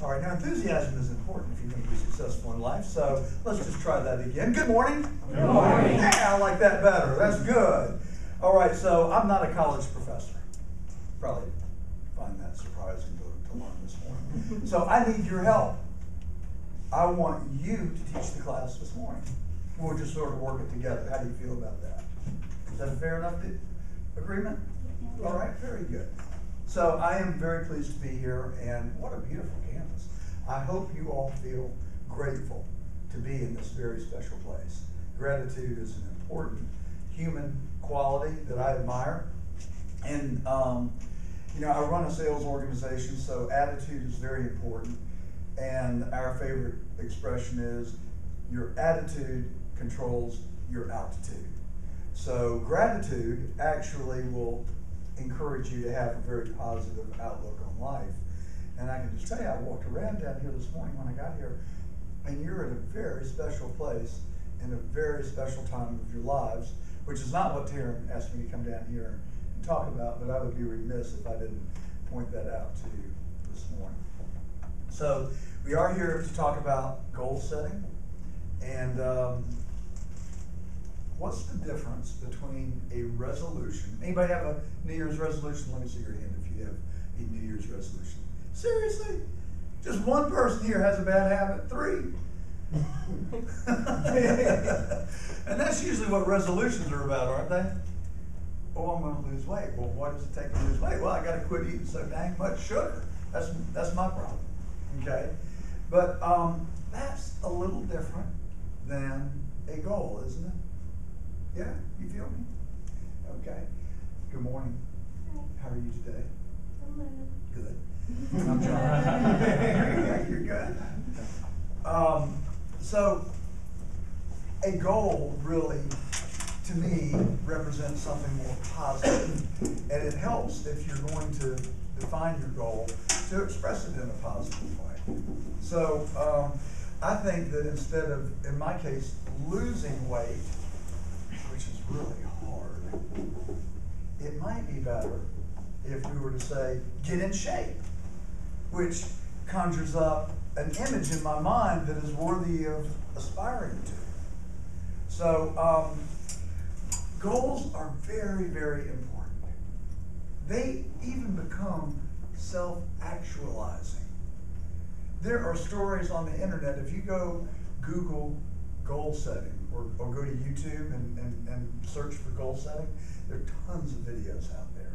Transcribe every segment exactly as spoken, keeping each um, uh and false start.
All right, now enthusiasm is important if you're going to be successful in life, so let's just try that again. Good morning. Good morning. Yeah, I like that better. That's good. All right, so I'm not a college professor. Probably find that surprising to, to learn this morning. So I need your help. I want you to teach the class this morning. We'll just sort of work it together. How do you feel about that? Is that a fair enough agreement? All right, very good. So I am very pleased to be here, and what a beautiful campus. I hope you all feel grateful to be in this very special place. Gratitude is an important human quality that I admire. And, um, you know, I run a sales organization, so attitude is very important. And our favorite expression is, your attitude controls your altitude. So gratitude actually will encourage you to have a very positive outlook on life. And I can just tell you, I walked around down here this morning when I got here, and you're in a very special place in a very special time of your lives, which is not what Taryn asked me to come down here and talk about, but I would be remiss if I didn't point that out to you this morning. So we are here to talk about goal setting, and um, what's the difference between a resolution? Anybody have a New Year's resolution? Let me see your hand if you have a New Year's resolution. Seriously? Just one person here has a bad habit? Three? And that's usually what resolutions are about, aren't they? Oh, I'm going to lose weight. Well, what does it take to lose weight? Well, I got to quit eating so dang much sugar. That's that's my problem. Okay, but um, that's a little different than a goal, isn't it? Yeah, you feel me? Okay. Good morning. Hi. How are you today? Hello. Good. I'm John. Yeah, you're good. Um, so, a goal really, to me, represents something more positive, and it helps if you're going to define your goal to express it in a positive way. So, um, I think that instead of, in my case, losing weight, which is really hard, it might be better if we were to say, get in shape, which conjures up an image in my mind that is worthy of aspiring to. So, um, goals are very, very important. They even become self-actualizing. There are stories on the internet. If you go Google goal setting or, or go to YouTube and, and, and search for goal setting, there are tons of videos out there.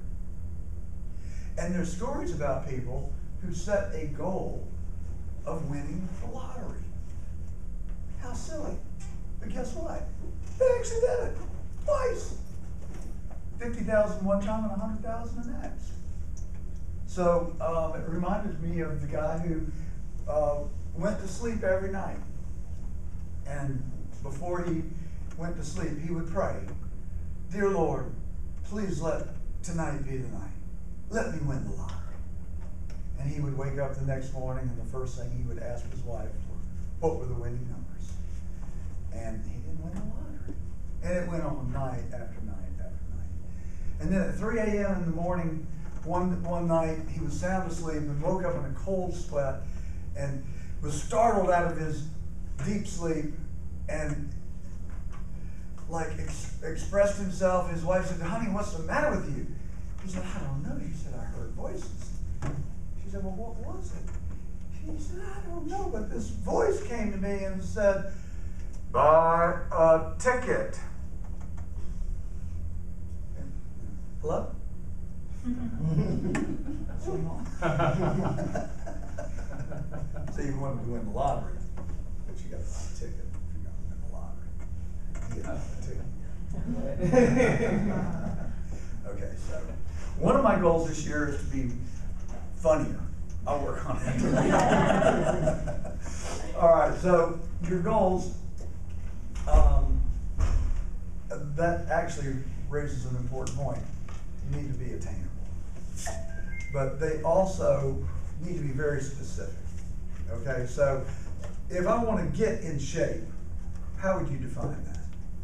And there's stories about people who set a goal of winning the lottery. How silly. But guess what? They actually did it twice. fifty thousand one time and one hundred thousand the next. So um, it reminded me of the guy who uh, went to sleep every night. And before he went to sleep, he would pray, "Dear Lord, please let tonight be the night. Let me win the lottery." And he would wake up the next morning, and the first thing he would ask his wife were, what were the winning numbers? And he didn't win the lottery. And it went on night after night after night. And then at three a m in the morning, one, one night, he was sound asleep and woke up in a cold sweat and was startled out of his deep sleep and like ex expressed himself. His wife said, "Honey, what's the matter with you?" He said, "I don't know." He said, "I heard voices." She said, "Well, what was it?" He said, "I don't know, but this voice came to me and said, buy a ticket." And, hello? So you wanted to win the lottery, but you got to buy a ticket if you're going to win the lottery. You got to buy a ticket. Okay, so one of my goals this year is to be funnier. I'll work on it. All right, so your goals, um, that actually raises an important point. You need to be attainable. But they also need to be very specific. Okay, so if I want to get in shape, how would you define that?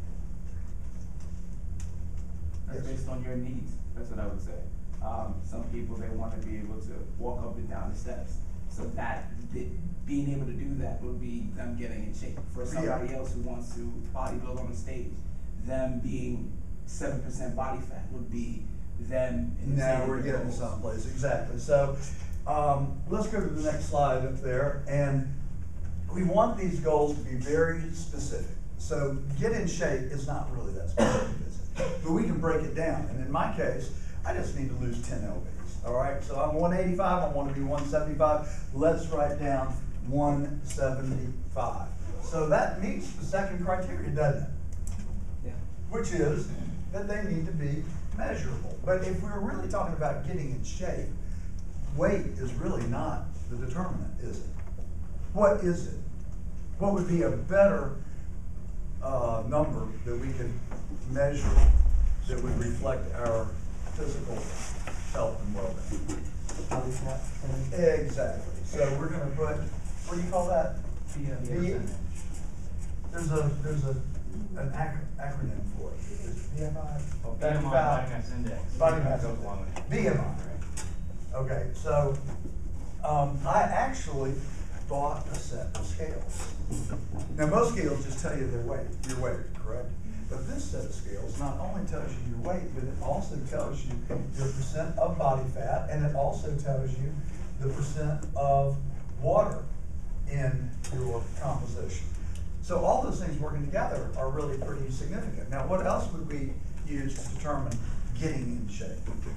That's Yes. based on your needs. That's what I would say. Um, some people, they want to be able to walk up and down the steps. So that, the, being able to do that would be them getting in shape. For somebody Yeah. else who wants to bodybuild on the stage, them being seven percent body fat would be them. Now we're getting goals. someplace, exactly. So um, let's go to the next slide up there. And we want these goals to be very specific. So get in shape is not really that specific, is it? But we can break it down. And in my case, I just need to lose ten lbs. All right, so I'm one eighty-five, I want to be one seventy-five. Let's write down one seventy-five. So that meets the second criteria, doesn't it? Yeah. Which is that they need to be measurable. But if we're really talking about getting in shape, weight is really not the determinant, is it? What is it? What would be a better uh, number that we could measure that would reflect our physical health and well-being? Body fat percentage. Exactly. So we're going to put, what do you call that? B M I. B- There's a there's a an ac acronym for it. Is it B M I? Well, B M I, body mass index. Body mass Goes along with it. B M I. Okay, so um, I actually bought a set of scales. Now most scales just tell you their weight, your weight, correct? But this set of scales not only tells you your weight, but it also tells you your percent of body fat, and it also tells you the percent of water in your composition. So all those things working together are really pretty significant. Now, what else would we use to determine getting in shape?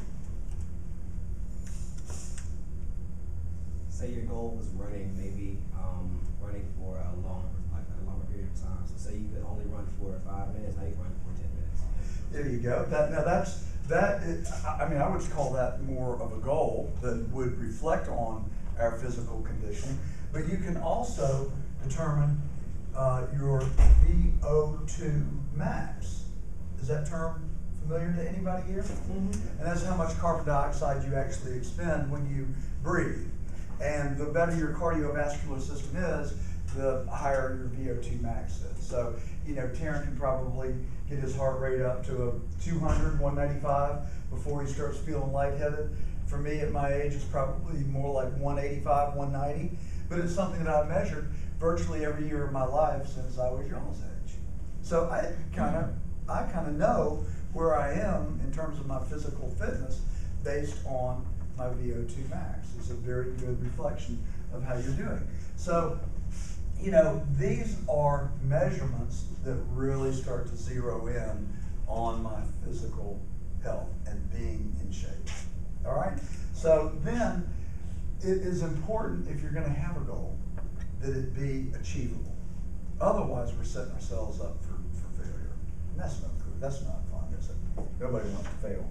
Say your goal was running, maybe um, running for a long, like a longer period of time. So say you could only run for five minutes, now you can run for ten minutes. There you go. That, now that's, that is, I I mean, I would call that more of a goal that would reflect on our physical condition. But you can also determine uh, your V O two max. Is that term familiar to anybody here? Mm-hmm. And that's how much carbon dioxide you actually expend when you breathe. And the better your cardiovascular system is, the higher your V O two max is. So, you know, Taryn can probably get his heart rate up to a two hundred, one ninety-five before he starts feeling lightheaded. For me, at my age, it's probably more like one eighty-five, one ninety. But it's something that I've measured virtually every year of my life since I was y'all's age. So I kind of, I kind of know where I am in terms of my physical fitness based on my V O two max. It's a very good reflection of how you're doing. So, you know, these are measurements that really start to zero in on my physical health and being in shape. All right? So then, it is important, if you're going to have a goal, that it be achievable. Otherwise, we're setting ourselves up for, for failure. And that's not good. That's not fun, is it? Nobody wants to fail.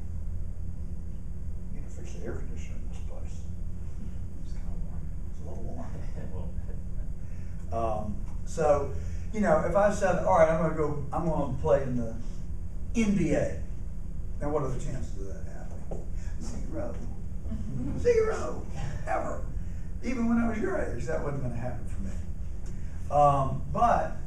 You need to fix the air conditioner in this place. It's kind of warm. It's a little warm. A little bit. Um, so, you know, if I said, all right, I'm going to go, I'm going to play in the N B A. Now, what are the chances of that happening? Zero. Zero. Ever. Even when I was your age, that wasn't going to happen for me. Um, but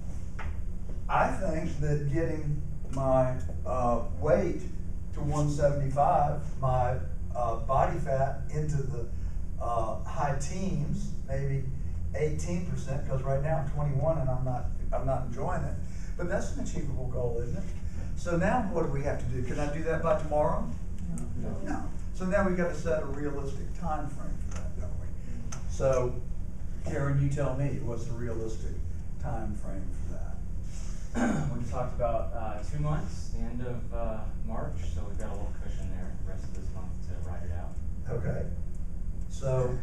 I think that getting my uh, weight to one seventy-five, my uh, body fat into the uh, high teens, maybe eighteen percent, because right now I'm twenty-one and I'm not, I'm not enjoying it. But that's an achievable goal, isn't it? So now what do we have to do? Can I do that by tomorrow? No. No. So now we've got to set a realistic time frame for that, don't we? So, Karen, you tell me, what's the realistic time frame for that? We talked about uh, two months, the end of uh, March, so we've got a little cushion there the rest of this month to ride it out. Okay. So,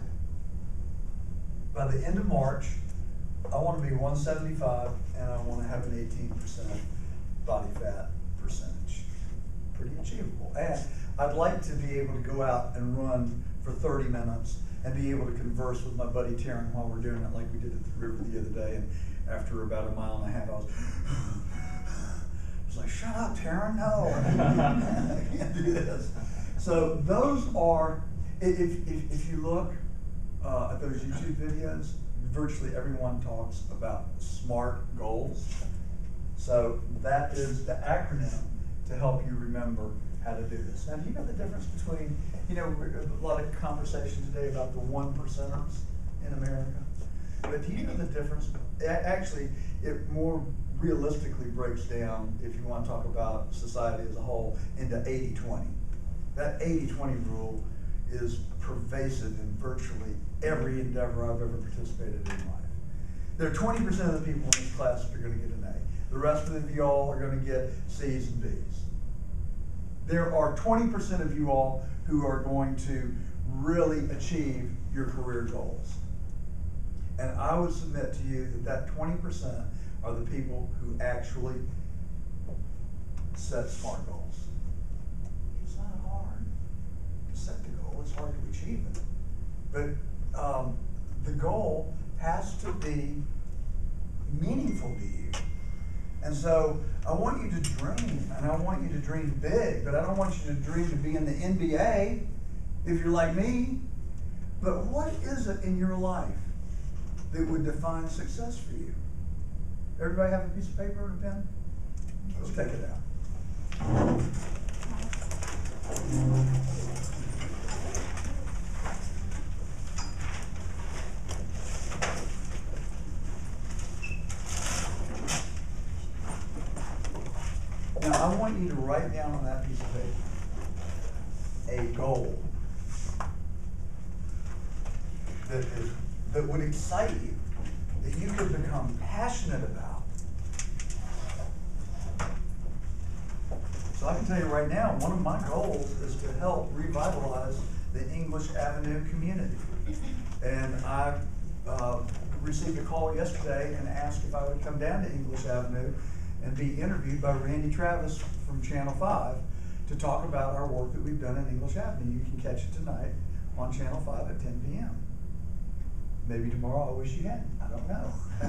by the end of March, I want to be one seventy-five and I want to have an eighteen percent body fat percentage. Pretty achievable. And I'd like to be able to go out and run for thirty minutes and be able to converse with my buddy Taryn while we're doing it like we did at the river the other day. And after about a mile and a half, I was, I was like, shut up, Taryn, no, I can't do this. So those are, if, if, if you look uh, at those YouTube videos, virtually everyone talks about SMART goals. So that is the acronym to help you remember how to do this. Now, do you know the difference between, you know, a lot of conversation today about the one percenters in but do you know the difference? A- Actually, it more realistically breaks down, if you want to talk about society as a whole, into eighty twenty. That eighty twenty rule is pervasive in virtually every endeavor I've ever participated in life. There are twenty percent of the people in this class that are going to get an A. The rest of you all are going to get C's and B's. There are twenty percent of you all who are going to really achieve your career goals. And I would submit to you that that twenty percent are the people who actually set SMART goals. It's not hard to set the goal, it's hard to achieve it. But um, the goal has to be meaningful to you. And so I want you to dream, and I want you to dream big, but I don't want you to dream to be in the N B A if you're like me. But what is it in your life that would define success for you? Everybody have a piece of paper and a pen? Let's take it out. Now I want you to write down on that piece of paper a goal that is that would excite you, that you could become passionate about. So I can tell you right now, one of my goals is to help revitalize the English Avenue community. And I uh, received a call yesterday and asked if I would come down to English Avenue and be interviewed by Randy Travis from Channel five to talk about our work that we've done in English Avenue. You can catch it tonight on Channel five at ten p m Maybe tomorrow. I wish you hadn't. I don't know.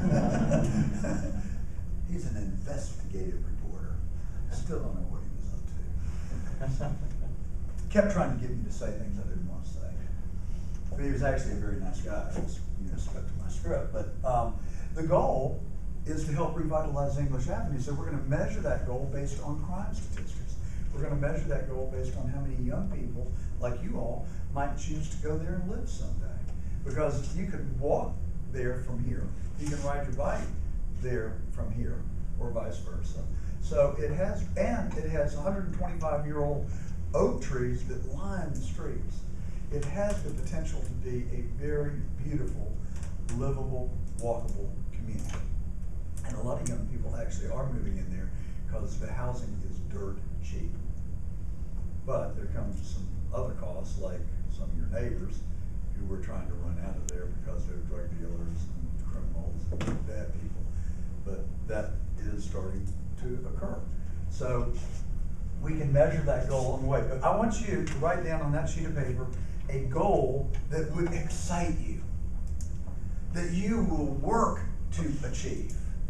He's an investigative reporter. Still don't know what he was up to. Kept trying to get me to say things I didn't want to say. But he was actually a very nice guy. I just, you know, stuck to my script. But um, the goal is to help revitalize English Avenue. So we're going to measure that goal based on crime statistics. We're going to measure that goal based on how many young people, like you all, might choose to go there and live someday. Because you can walk there from here. You can ride your bike there from here, or vice versa. So it has, and it has one hundred twenty-five year old oak trees that line the streets. It has the potential to be a very beautiful, livable, walkable community. And a lot of young people actually are moving in there because the housing is dirt cheap. But there comes some other costs, like some of your neighbors who were trying to run out of there because they're drug dealers and criminals and bad people. But that is starting to occur. So we can measure that goal on the way. But I want you to write down on that sheet of paper a goal that would excite you, that you will work to achieve.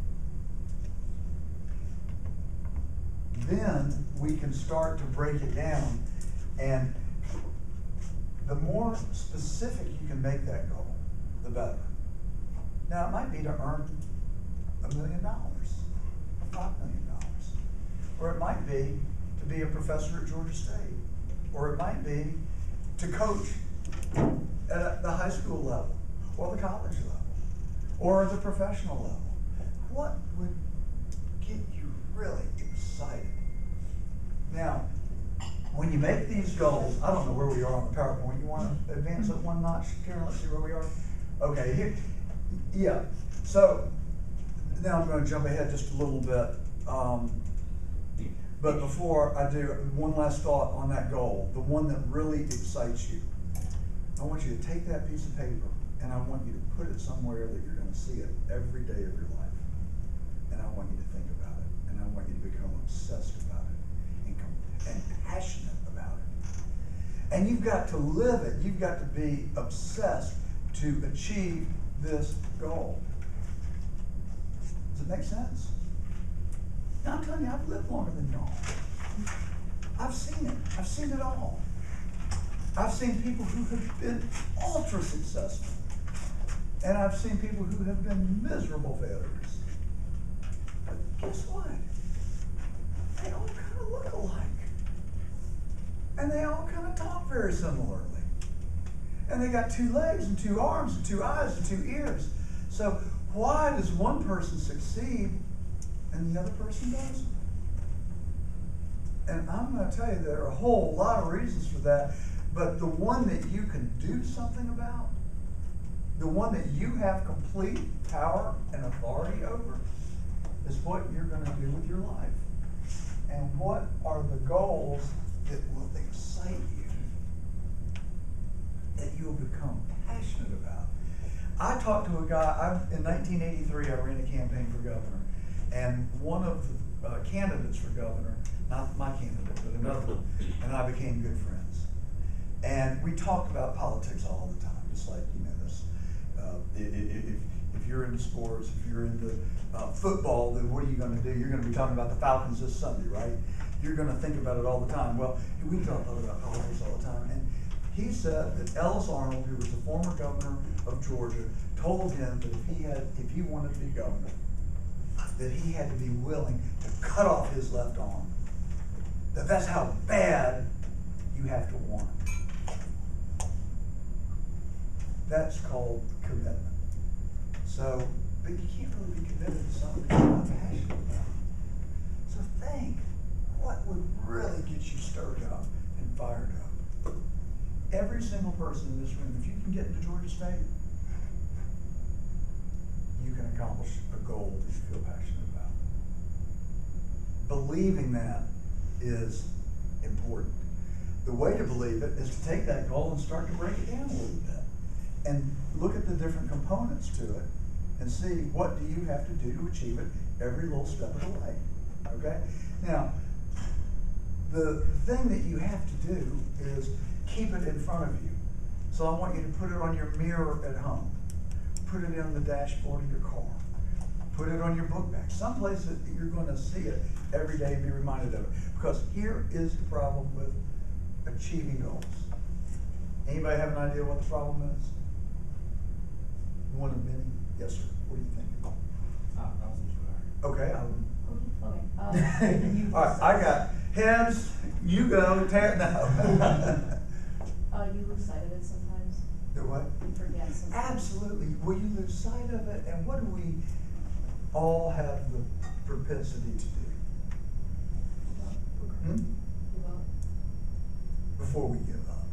Then we can start to break it down, and the more specific you can make that goal, the better. Now, it might be to earn a million dollars, five million dollars. Or it might be to be a professor at Georgia State. Or it might be to coach at the high school level, or the college level, or the professional level. What would get you really excited? Now, when you make these goals, I don't know where we are on the PowerPoint. You want to advance it one notch, Karen? Let's see where we are. Okay, here, yeah. So now I'm going to jump ahead just a little bit. Um, but before I do, one last thought on that goal, the one that really excites you. I want you to take that piece of paper and I want you to put it somewhere that you're going to see it every day of your life. And I want you to think about it. And I want you to become obsessed about it and, and passionate about it. And you've got to live it. You've got to be obsessed to achieve this goal. Does it make sense? Now I'm telling you, I've lived longer than y'all. I've seen it. I've seen it all. I've seen people who have been ultra successful. And I've seen people who have been miserable failures. But guess what? They all kind of look alike. And they all kind of talk very similarly. And they got two legs and two arms and two eyes and two ears. So why does one person succeed and the other person doesn't? And I'm going to tell you there are a whole lot of reasons for that, but the one that you can do something about, the one that you have complete power and authority over, is what you're going to do with your life. And what are the goals that will excite you, that you'll become passionate about? I talked to a guy, I, in nineteen eighty-three, I ran a campaign for governor, and one of the uh, candidates for governor, not my candidate, but another one, and I became good friends. And we talked about politics all the time, just like, you know, this, uh, if, if, if you're into sports, if you're into uh, football, then what are you gonna do? You're gonna be talking about the Falcons this Sunday, right? You're gonna think about it all the time. Well, we talk about politics all the time, and he said that Ellis Arnold, who was the former governor of Georgia, told him that if he had, if he wanted to be governor, that he had to be willing to cut off his left arm. That that's how bad you have to want it. That's called commitment. So, but you can't really be committed to something that you're not passionate about. So think, what would really get you stirred up and fired up? Every single person in this room, if you can get into Georgia State, you can accomplish a goal that you feel passionate about. Believing that is important. The way to believe it is to take that goal and start to break it down a little bit and look at the different components to it and see what do you have to do to achieve it every little step of the way. Okay? Now, the thing that you have to do is keep it in front of you. So I want you to put it on your mirror at home. Put it in the dashboard of your car. Put it on your book bag. Someplace that you're going to see it every day and be reminded of it. Because here is the problem with achieving goals. Anybody have an idea what the problem is? One of many? Yes, sir. What do you think? Uh, I wasn't sure. Okay. I'm, Okay. Um, all right, I got heads, you go, tail, no. Uh, you lose sight of it sometimes. The what? You forget sometimes. Absolutely. Will you lose sight of it? And what do we all have the propensity to do? Hmm? Give up. Before we give up,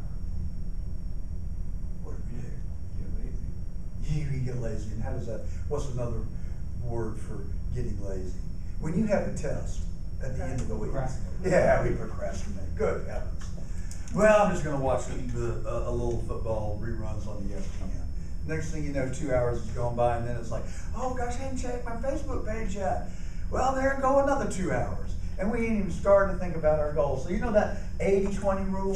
what do we do? Get lazy. You, you get lazy. And how does that, what's another word for getting lazy? When you have a test at the end of the week. Procrastinate. Yeah, we procrastinate. Good heavens. Well, I'm just going to watch the, uh, a little football reruns on the E S P N. Next thing you know, two hours is going by, and then it's like, oh gosh, I haven't checked my Facebook page yet. Well, there go another two hours. And we ain't even started to think about our goals. So you know that eighty twenty rule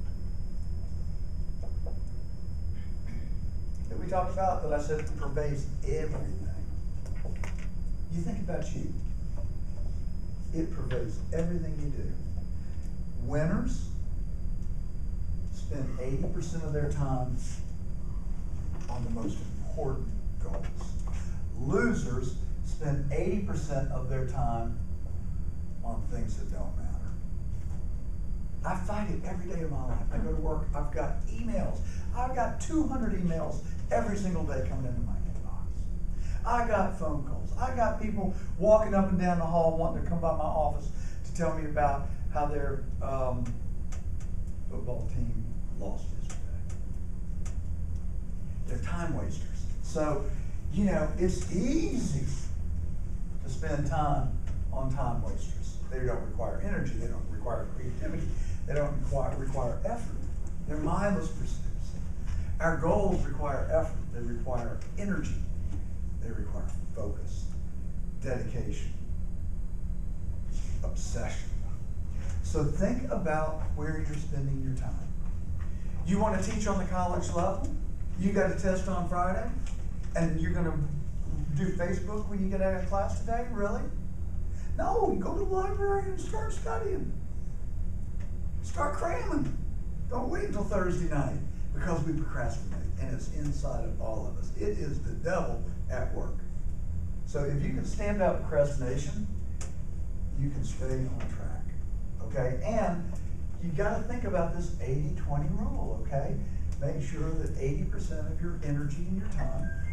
that we talked about, that I said pervades everything? You think about you. It pervades everything you do. Winners spend eighty percent of their time on the most important goals. Losers spend eighty percent of their time on things that don't matter. I fight it every day of my life. I go to work, I've got emails. I've got two hundred emails every single day coming into my inbox. I got phone calls. I got people walking up and down the hall wanting to come by my office to tell me about how their um, football team lost yesterday. They're time wasters. So, you know, it's easy to spend time on time wasters. They don't require energy. They don't require creativity. They don't require, require effort. They're mindless pursuits. Our goals require effort. They require energy. They require focus, dedication, obsession. So think about where you're spending your time. You want to teach on the college level? You got a test on Friday? And you're going to do Facebook when you get out of class today? Really? No, you go to the library and start studying. Start cramming. Don't wait until Thursday night, because we procrastinate, and it's inside of all of us. It is the devil at work. So if you can stand out procrastination, you can stay on track, okay? And you gotta think about this eighty twenty rule, okay? Make sure that eighty percent of your energy and your time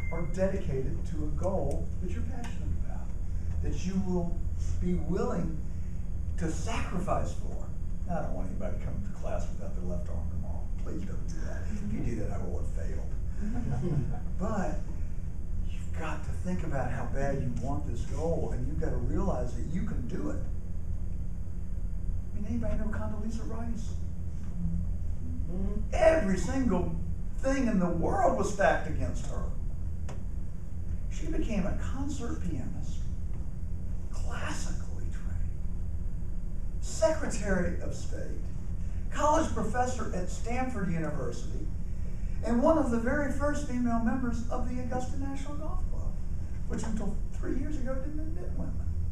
are dedicated to a goal that you're passionate about, that you will be willing to sacrifice for. Now, I don't want anybody coming to class without their left arm tomorrow. Please don't do that. If you do that, I will have failed. But you've got to think about how bad you want this goal, and you've got to realize that you can do it. I mean, anybody know Condoleezza Rice? Mm-hmm. Every single thing in the world was stacked against her. She became a concert pianist, classically trained, Secretary of State, college professor at Stanford University, and one of the very first female members of the Augusta National Golf Club, which until three years ago didn't admit women.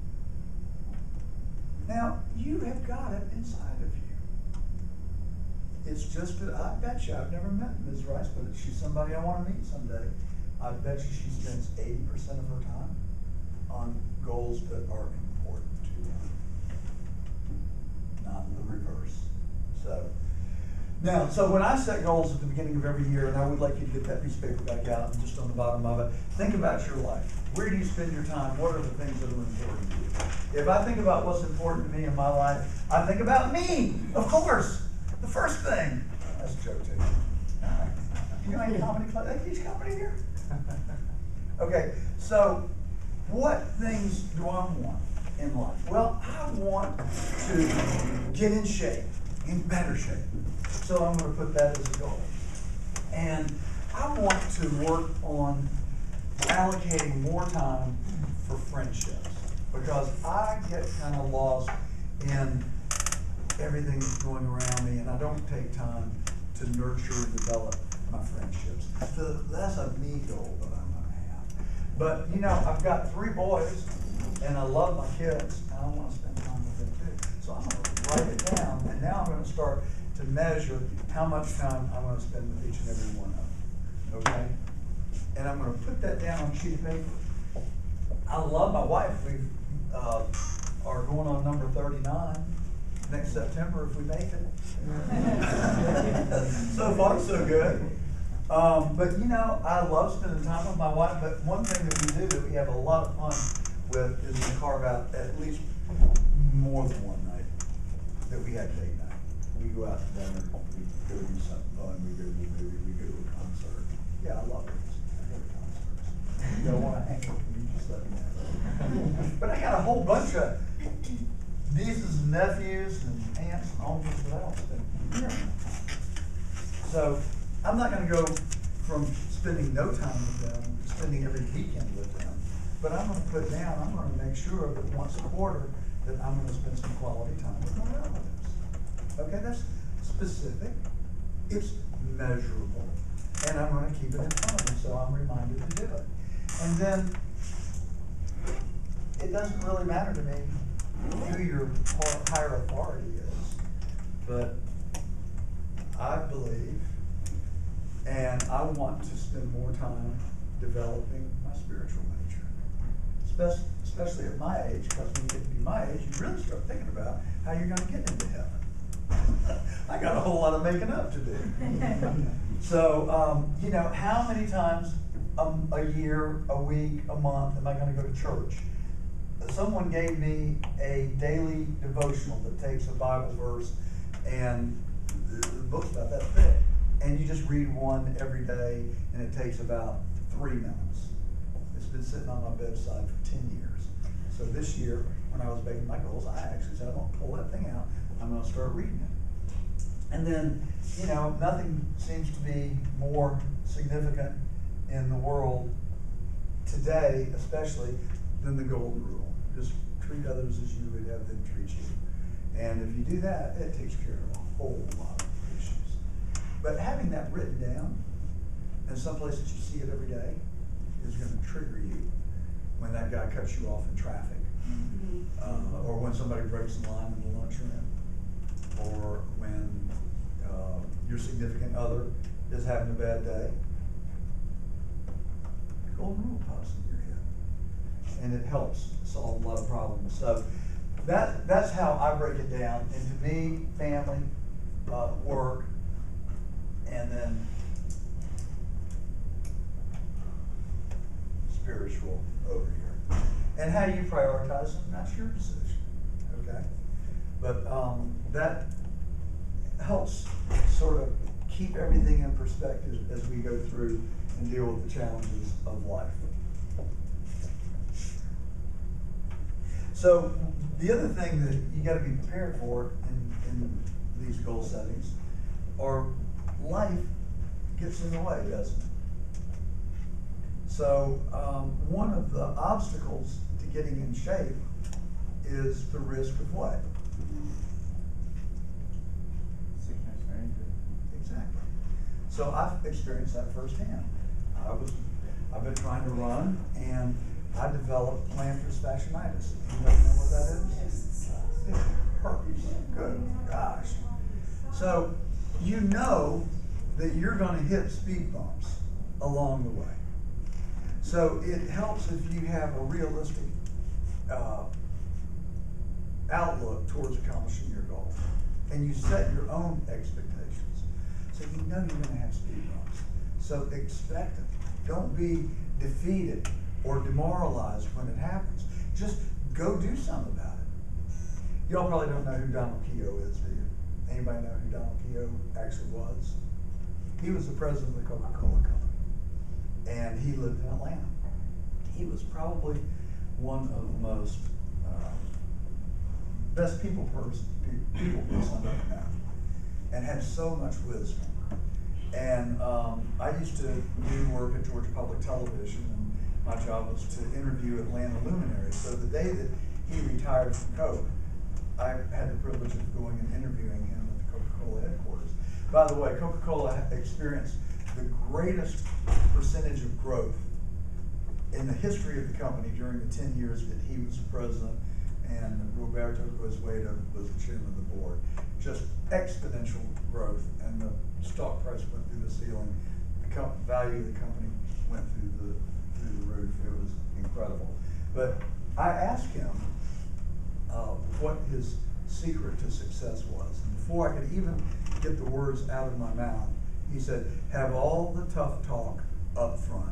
Now, you have got it inside of you. It's just that I bet you, I've never met Miz Rice, but she's somebody I want to meet someday. I bet you she spends eighty percent of her time on goals that are important to her, not the reverse. So, now, so when I set goals at the beginning of every year, and I would like you to get that piece of paper back out, and just on the bottom of it, think about your life. Where do you spend your time? What are the things that are important to you? If I think about what's important to me in my life, I think about me, of course. The first thing. That's a joke, too. You know any comedy club? They teach comedy here? Okay, so what things do I want in life? Well, I want to get in shape, in better shape. So I'm going to put that as a goal. And I want to work on allocating more time for friendships, because I get kind of lost in everything that's going around me, and I don't take time to nurture and develop my friendships. So that's a me goal that I'm going to have. But, you know, I've got three boys, and I love my kids, and I want to spend time with them too. So I'm going to write it down, and now I'm going to start to measure how much time I'm going to spend with each and every one of them, okay? And I'm going to put that down on a sheet of paper. I love my wife. We uh, are going on number thirty-nine next September if we make it. So far, so good. Um, but you know, I love spending time with my wife, but one thing that we do that we have a lot of fun with is we carve out at least more than one night that we have date night. We go out to dinner, we go do something fun, we go to a movie, we go to a concert. Yeah, I love it. I go to concerts. If you don't want to hang with me, just let me know. But I got a whole bunch of nieces and nephews and aunts and uncles that I don't spend near enough time. So I'm not going to go from spending no time with them to spending every weekend with them. But I'm going to put down, I'm going to make sure that once a quarter that I'm going to spend some quality time with my relatives. Okay, that's specific. It's measurable. And I'm going to keep it in front of me so I'm reminded to do it. And then it doesn't really matter to me who your higher authority is, but I believe and I want to spend more time developing my spiritual nature, especially, especially at my age, because when you get to be my age, you really start thinking about how you're going to get into heaven. I got a whole lot of making up to do. So, um, you know, how many times um, a year, a week, a month am I going to go to church? Someone gave me a daily devotional that takes a Bible verse, and the book's about that thick, and you just read one every day, and it takes about three minutes. It's been sitting on my bedside for ten years. So this year, when I was making my goals, I actually said, I'm going to pull that thing out, I'm going to start reading it. And then, you know, nothing seems to be more significant in the world today, especially, than the golden rule. Just treat others as you would have them treat you. And if you do that, it takes care of a whole lot of issues. But having that written down, and someplace that you see it every day, is going to trigger you when that guy cuts you off in traffic, mm-hmm. uh, or when somebody breaks the line in the lunchroom, or when uh, your significant other is having a bad day. The golden rule pops in your head, and it helps solve a lot of problems. So that that's how I break it down into me, family, uh, work, and then spiritual over here. And how you prioritize them, that's your decision, okay? But um, that helps sort of keep everything in perspective as we go through and deal with the challenges of life. So the other thing that you got to be prepared for in, in these goal settings, or life gets in the way, doesn't it? So um, one of the obstacles to getting in shape is the risk of what? Sickness or injury. Exactly. So I've experienced that firsthand. I was, I've been trying to run, and I developed plantar fasciitis. Anybody know what that is? Yes. It hurts. Good gosh. So you know that you're going to hit speed bumps along the way. So it helps if you have a realistic uh, outlook towards accomplishing your goal, and you set your own expectations. So you know you're going to have speed bumps. So expect it. Don't be defeated or demoralized when it happens. Just go do something about it. Y'all probably don't know who Donald Keough is, do you? Anybody know who Donald Keough actually was? He was the president of the Coca-Cola Company, and he lived in Atlanta. He was probably one of the most uh, best people person, people person I've ever known, and had so much wisdom. And um, I used to do work at Georgia Public Television, and my job was to interview Atlanta luminaries. So the day that he retired from Coke, I had the privilege of going and interviewing him at the Coca-Cola headquarters. By the way, Coca-Cola experienced the greatest percentage of growth in the history of the company during the ten years that he was the president and Roberto Goizueta was the chairman of the board. Just exponential growth, and the stock price went through the ceiling. The co value of the company went through the through the roof. It was incredible. But I asked him uh, what his secret to success was. And before I could even get the words out of my mouth, he said, have all the tough talk up front,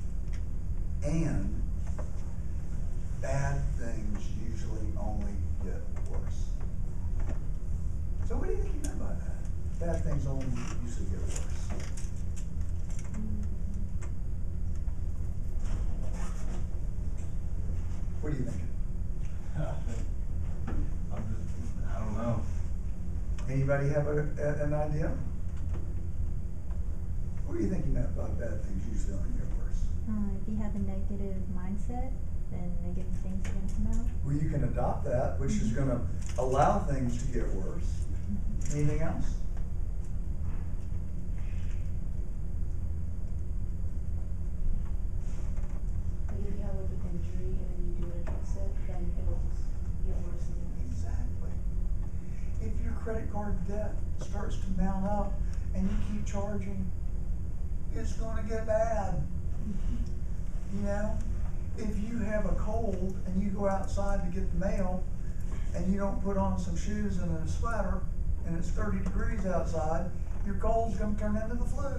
and bad things usually only get worse. So what do you think he meant by that? Bad things only usually get worse. What do you think? I'm just, I don't know. Anybody have a, a, an idea? What do you think he meant by bad things usually only get worse? Uh, if you have a negative mindset, then negative things are going to come out. Well, you can adopt that, which is going to allow things to get worse. Anything else? If you have like an injury and then you do address it, then it'll just get worse and worse. Exactly. If your credit card debt starts to mount up and you keep charging, it's going to get bad. You know, if you have a cold and you go outside to get the mail and you don't put on some shoes and a sweater and it's thirty degrees outside, your cold's going to turn into the flu.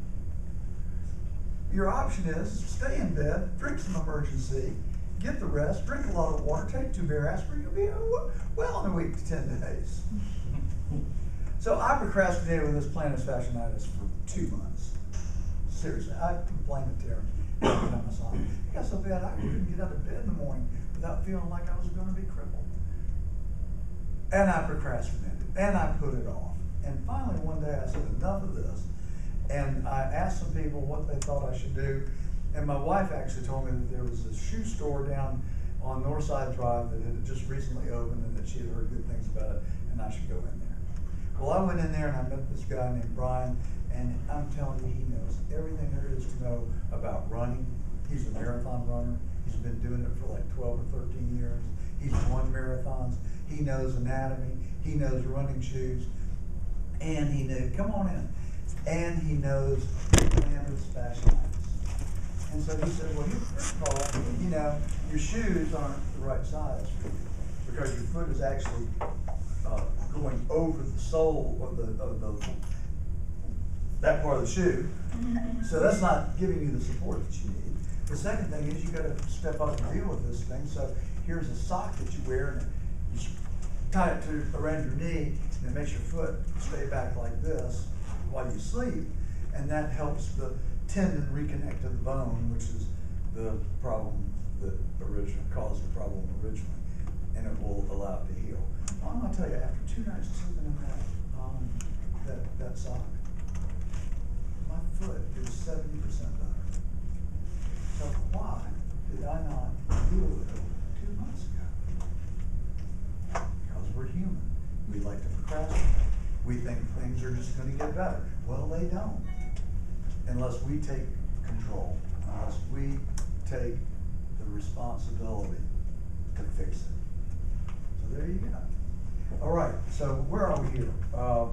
Your option is stay in bed, drink some emergency, get the rest, drink a lot of water, take two beer aspirin, you'll be well in a week to ten days. So I procrastinated with this plantar fasciitis for two months. Seriously, I complained to Terry. It got so bad I couldn't get out of bed in the morning without feeling like I was going to be crippled. And I procrastinated, and I put it off. And finally one day I said, enough of this. And I asked some people what they thought I should do. And my wife actually told me that there was a shoe store down on Northside Drive that had just recently opened and that she had heard good things about it, and I should go in there. Well, I went in there and I met this guy named Brian, and I'm telling you, he knows everything there is to know about running. He's a marathon runner. He's been doing it for like twelve or thirteen years. He's won marathons. He knows anatomy. He knows running shoes. And he knew, come on in. And he knows plantar fasciitis. And so he said, well, first of all, you know, your shoes aren't the right size for you because your foot is actually uh, going over the sole of the, of the that part of the shoe. So that's not giving you the support that you need. The second thing is you gotta step up and deal with this thing, so here's a sock that you wear, and you s- tie it to, around your knee, and it makes your foot stay back like this while you sleep, and that helps the tendon reconnect to the bone, which is the problem that originally caused the problem originally, and it will allow it to heal. Well, I'm gonna tell you, after two nights of sleeping in that, um, that, that sock, my foot is seventy percent better. So why did I not deal with it two months ago? Because we're human. We like to procrastinate. We think things are just gonna get better. Well, they don't. Unless we take control, unless we take the responsibility to fix it. So there you go. All right, so where are we here? Uh,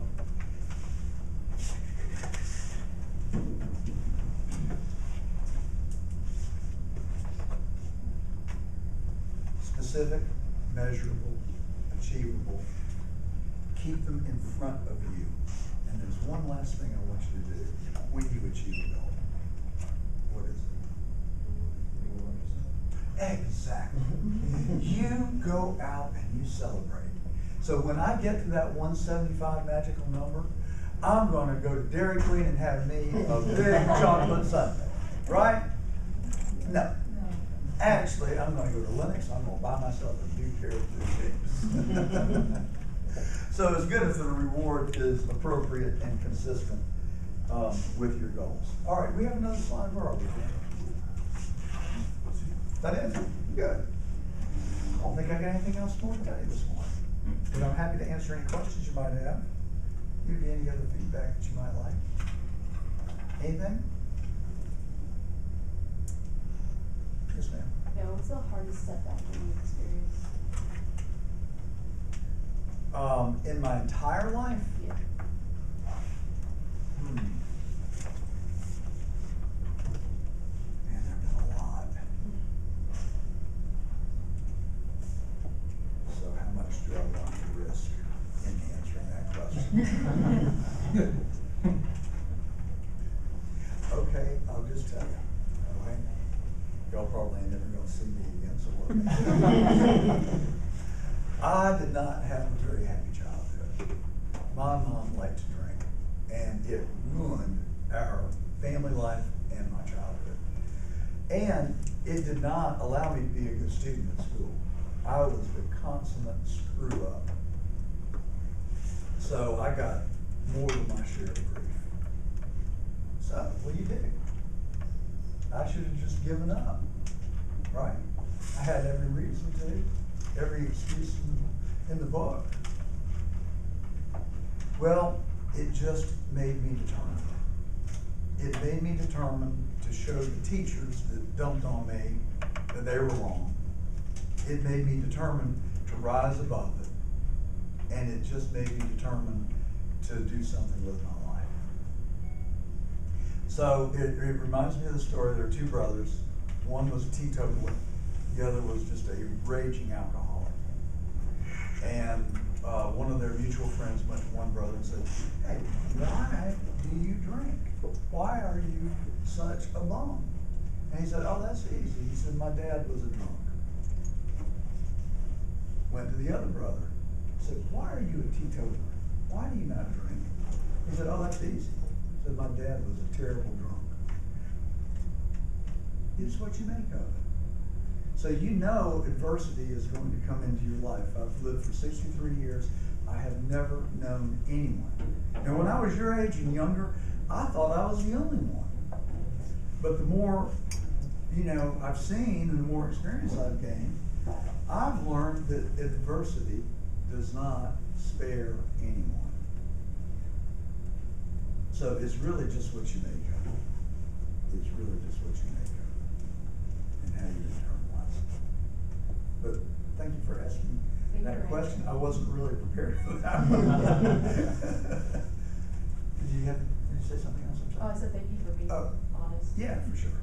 Specific, measurable, achievable. Keep them in front of you. And there's one last thing I want you to do when you achieve a goal. What is it? Exactly. You go out and you celebrate. So when I get to that one seventy-five magical number, I'm gonna go to Dairy Queen and have me a big chocolate sundae, right? No. Actually, I'm gonna go to Lennox, I'm gonna buy myself a new pair of blue jeans. So it's good if the reward is appropriate and consistent um, with your goals. All right, we have another slide. Where are we? That is good. I don't think I got anything else more to tell you this morning. But I'm happy to answer any questions you might have. Give you any other feedback that you might like. Anything? Yes, ma'am. Yeah, what's the hardest setback in your experience? Um, in my entire life? Yeah. Hmm. Man, there have been a lot. So how much do I want to risk in answering that question? Okay, I'll just tell you, okay? Y'all probably ain't never gonna see me again, so what? I did not have a very happy childhood. My mom liked to drink, and it ruined our family life and my childhood. And it did not allow me to be a good student at school. I was the consummate screw up. So I got more than my share of grief. So, what do you do? I should have just given up, right? I had every reason to, every excuse in, in the book. Well, it just made me determined. It made me determined to show the teachers that dumped on me that they were wrong. It made me determined to rise above it. And it just made me determined to do something with my life. So it, it reminds me of the story. There are two brothers. One was a teetotaler. The other was just a raging alcoholic. And uh, one of their mutual friends went to one brother and said, "Hey, why do you drink? Why are you such a bum?" And he said, "Oh, that's easy." He said, "My dad was a drunk." Went to the other brother. Said, "Why are you a teetotaler? Why do you not drink?" He said, "Oh, that's easy." He said, "My dad was a terrible drunk." It's what you make of it. So you know adversity is going to come into your life. I've lived for sixty-three years. I have never known anyone. And when I was your age and younger, I thought I was the only one. But the more, you know, I've seen and the more experience I've gained, I've learned that adversity does not spare anyone. So it's really just what you make of it. It's really just what you make of it and how you internalize it. But thank you for asking Thank that you for question. asking. I wasn't really prepared for that one. Did you have, did you say something else? I'm Oh, sorry. I said thank you for being Oh. honest. Yeah, for sure.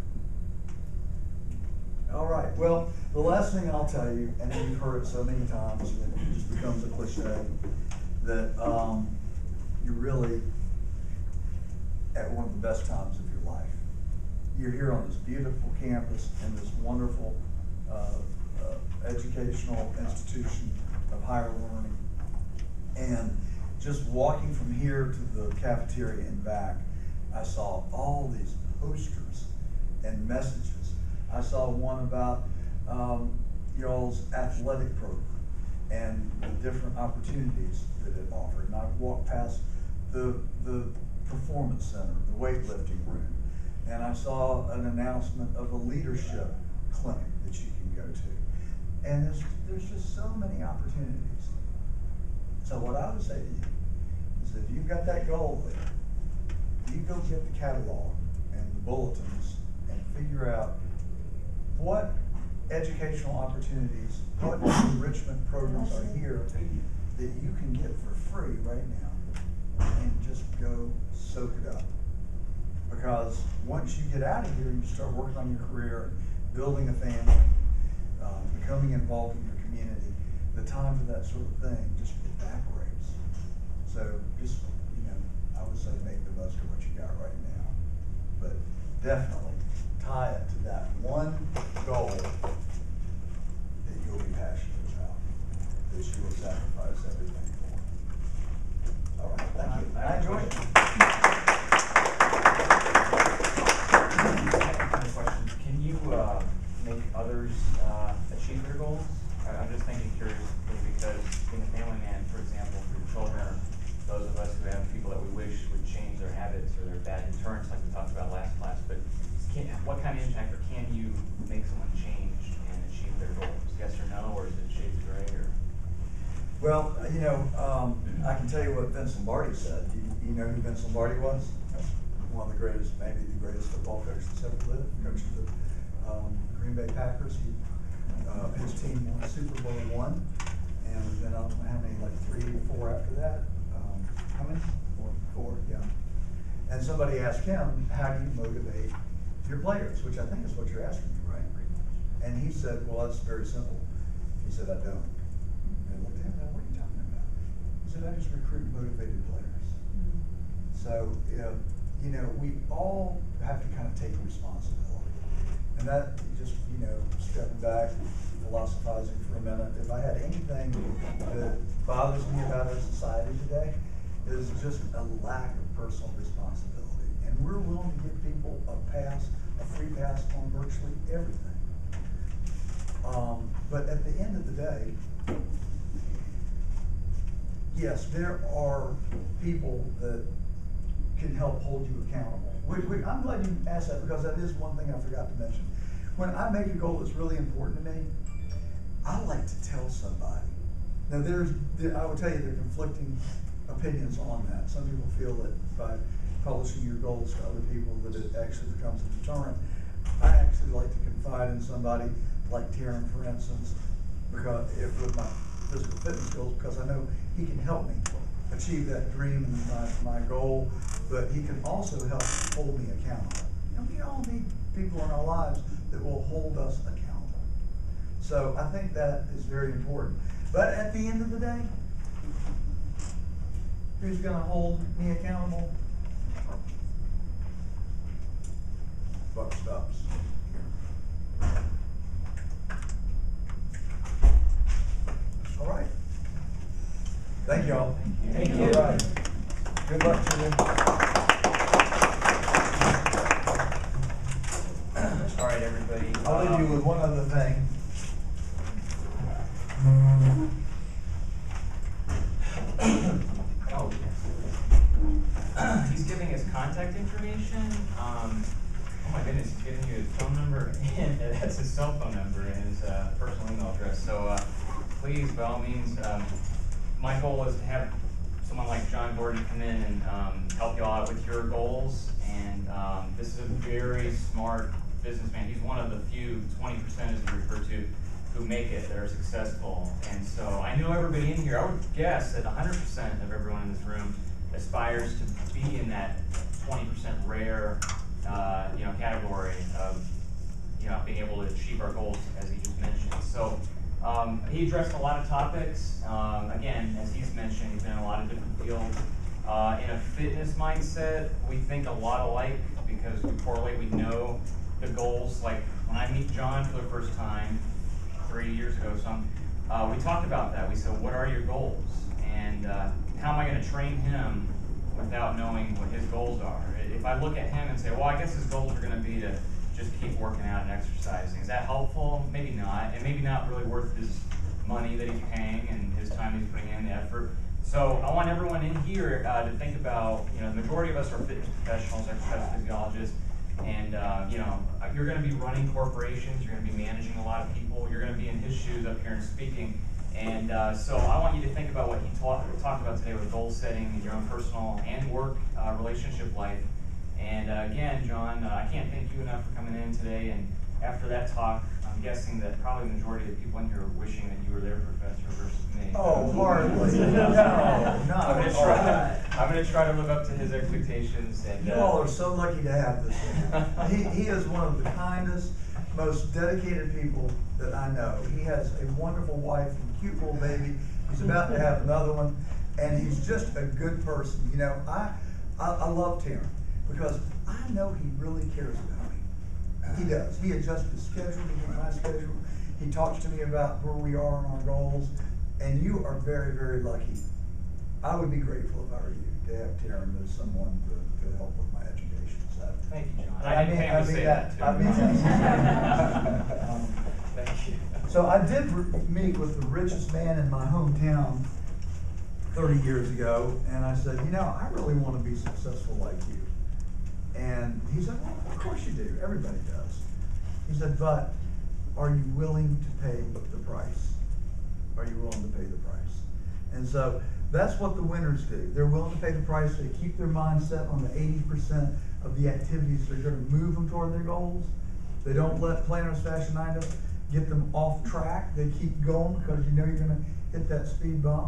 All right, well, the last thing I'll tell you, and you've heard it so many times, and it just becomes a cliche, that um, you're really at one of the best times of your life. you're here on this beautiful campus in this wonderful uh, uh, educational institution of higher learning. And just walking from here to the cafeteria and back, I saw all these posters and messages. I saw one about um, y'all's athletic program and the different opportunities that it offered. And I walked past the, the performance center, the weightlifting room, and I saw an announcement of a leadership clinic that you can go to. And there's, there's just so many opportunities. So what I would say to you is if you've got that goal there, you go get the catalog and the bulletins and figure out what educational opportunities, what enrichment programs are here that you can get for free right now, and just go soak it up. Because once you get out of here and you start working on your career, building a family, uh, becoming involved in your community, the time for that sort of thing just evaporates. So just, you know, I would say make the most of what you got right now. But definitely tie it to that one goal that you'll be passionate about, that you will sacrifice everything for. All right, thank you. I enjoyed it. Question. Can you uh, make others uh, achieve their goals? I- I'm just thinking curiously because being a family man, for example, for your children, or those of us who have people that we wish would change their habits or their bad deterrents, like we talked about last class, but can, what kind of impact, or can you make someone change and achieve their goals? Yes or no, or is it shades of gray? Or? Well, you know, um, I can tell you what Vince Lombardi said. Do you, you know who Vince Lombardi was? One of the greatest, maybe the greatest football coach that's ever lived. Coached the um, Green Bay Packers. He, uh, his team won Super Bowl one, and then I don't know how many, like three, four after that. Um, how many? Four. Four, yeah. And somebody asked him, "How do you motivate your players?" Which I think is what you're asking me, right? And he said, "Well, that's very simple." He said, "I don't." And I looked at him, "What are you talking about?" He said, "I just recruit motivated players." Mm-hmm. So, you know, you know, we all have to kind of take responsibility. And that, just, you know, stepping back, philosophizing for a minute, if I had anything that bothers me about our society today, is just a lack of personal responsibility. And we're willing to give people a pass, a free pass on virtually everything. Um, but at the end of the day, yes, there are people that can help hold you accountable. We, we, I'm glad you asked that, because that is one thing I forgot to mention. When I make a goal that's really important to me, I like to tell somebody. Now there's, there, I will tell you there are conflicting opinions on that. Some people feel that by publishing your goals to other people that it actually becomes a deterrent. I actually like to confide in somebody like Taryn, for instance, because if with my physical fitness goals, because I know he can help me achieve that dream and my, my goal, but he can also help hold me accountable. And we all need people in our lives that will hold us accountable. So I think that is very important. But at the end of the day, who's going to hold me accountable? Buck stops. All right. Thank you all. Thank you. All right. Good luck to you. All right, everybody. I'll leave you with one other thing. Oh, yes. He's giving his contact information. Um, oh my goodness, he's giving you his phone number, and that's his cell phone number and his uh, personal email address. So uh, please, by all means, um, my goal is to have someone like John Gordon come in and um, help you out with your goals. And um, this is a very smart businessman. He's one of the few twenty percent, as you refer to, who make it, that are successful. And so I know everybody in here, I would guess that one hundred percent of everyone in this room aspires to be in that twenty percent rare uh, you know, category of you know, being able to achieve our goals, as he just mentioned. So um, he addressed a lot of topics. Um, again, as he's mentioned, he's been in a lot of different fields. Uh, in a fitness mindset, we think a lot alike because we correlate, we know the goals. Like when I meet John for the first time, three years ago, some, uh, we talked about that. We said, what are your goals? And uh, how am I going to train him without knowing what his goals are? If I look at him and say, well, I guess his goals are going to be to just keep working out and exercising, is that helpful? Maybe not, and maybe not really worth his money that he's paying and his time he's putting in, the effort. So I want everyone in here uh, to think about, you know, the majority of us are fitness professionals, exercise physiologists, and uh, you know, you're going to be running corporations, you're going to be managing a lot of people, you're going to be in his shoes up here and speaking. And uh, so I want you to think about what he talk, talked about today with goal setting in your own personal and work uh, relationship life. And uh, again, John, uh, I can't thank you enough for coming in today. And after that talk, I'm guessing that probably the majority of the people in here are wishing that you were their professor versus me. Oh, hardly. No, not I'm gonna at try. all. I'm gonna try to live up to his expectations. And You uh, all are so lucky to have this man. He, he is one of the kindest, most dedicated people that I know. He has a wonderful wife and cute little baby. He's about to have another one, and he's just a good person. You know, I, I, I love Terry because I know he really cares about me. He does. He adjusts his schedule to get my schedule. He talks to me about where we are on our goals, and you are very, very lucky. I would be grateful if I were you to have Taryn as someone to, to help with my education. So thank you, John. I I didn't mean- pay him I to mean say that- that, too. I mean that. Um, Thank you. So I did re- meet with the richest man in my hometown thirty years ago, and I said, you know, I really want to be successful like you. And he said, well, of course you do. Everybody does. He said, but are you willing to pay the price? Are you willing to pay the price? And so that's what the winners do. They're willing to pay the price. They keep their mindset on the eighty percent of the activities that are going to move them toward their goals. They don't let planners, fashionitis get them off track. They keep going because you know you're going to hit that speed bump.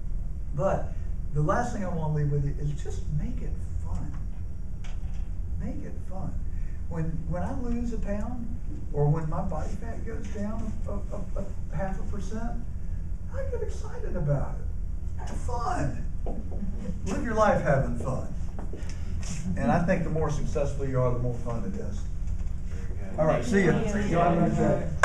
But the last thing I want to leave with you is just make it fun. Make it fun. When when I lose a pound or when my body fat goes down a, a, a, a half a percent, I get excited about it. Have fun. Live your life having fun. And I think the more successful you are, the more fun it is. Very good. All right, see ya. Thank you. Y'all have a nice day.